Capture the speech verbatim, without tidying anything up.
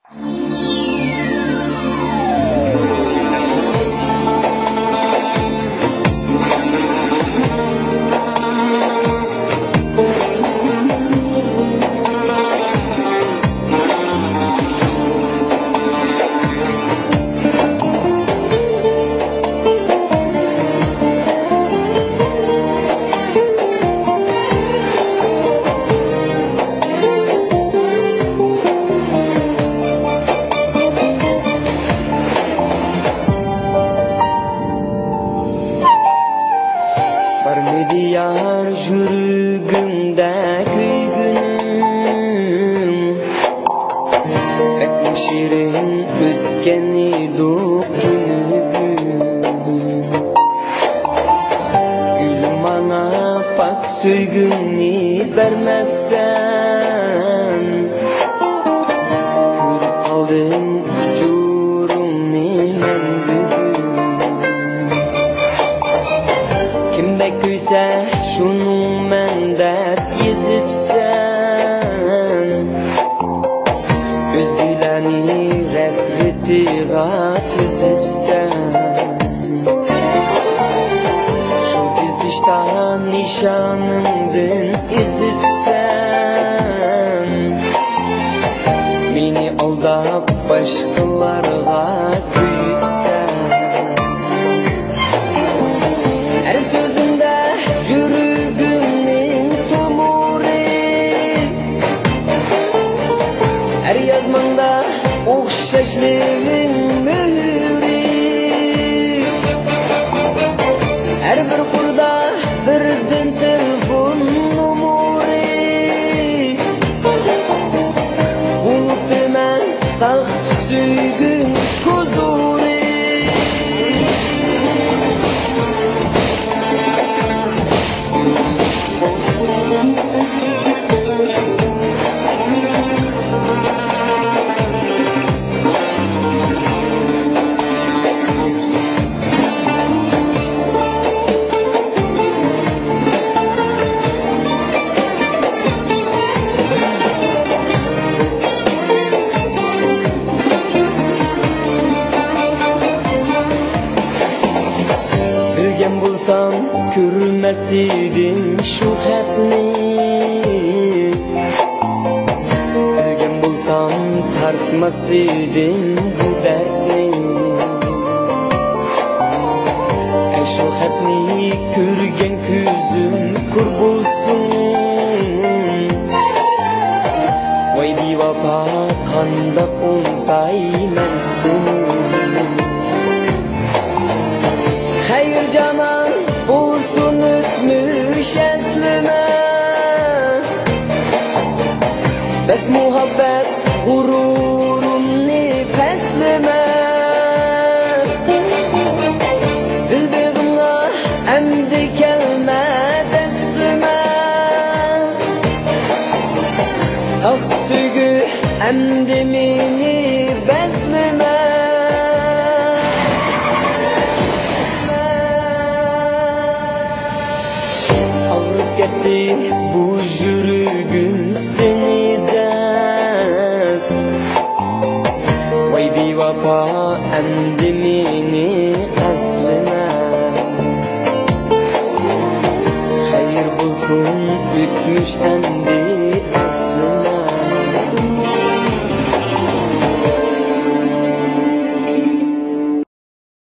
Diyar jürgümde kıygünüm Etme şirin ötkeni dokunurum Gülüm bana pak söygünni vermezsen Kürüp aldım uçurumni men Kimde küyse şunu mendep yezipsen Özgülerini retretiga tizipsen Şu dizişten nişanımdın izipsen Beni aldap başkalarga küyüpsen Her sözünde yürügünün tumuri Her yazmanda okşaşlığın mühürü Her bir kurda birdin telefon numuri Unuttum ben sağ süygün huzuri Bilgen bulsam kürmesidim şu hepni Bilgen bulsam tartmasıdım bu dertni E şu hepni kürgen küzüm kur bulsun Vay bir vapa kanda untaymensin Hayır canan olsun ötmüş eslime Bes muhabbet gururum nefeslime Dilbeğimle emdi kelme desime Sağ sügü emdi mini beslime Gitti bu yürügün seni de Vay bir vapa endimini aslına Hayır bulsun ütmüş endi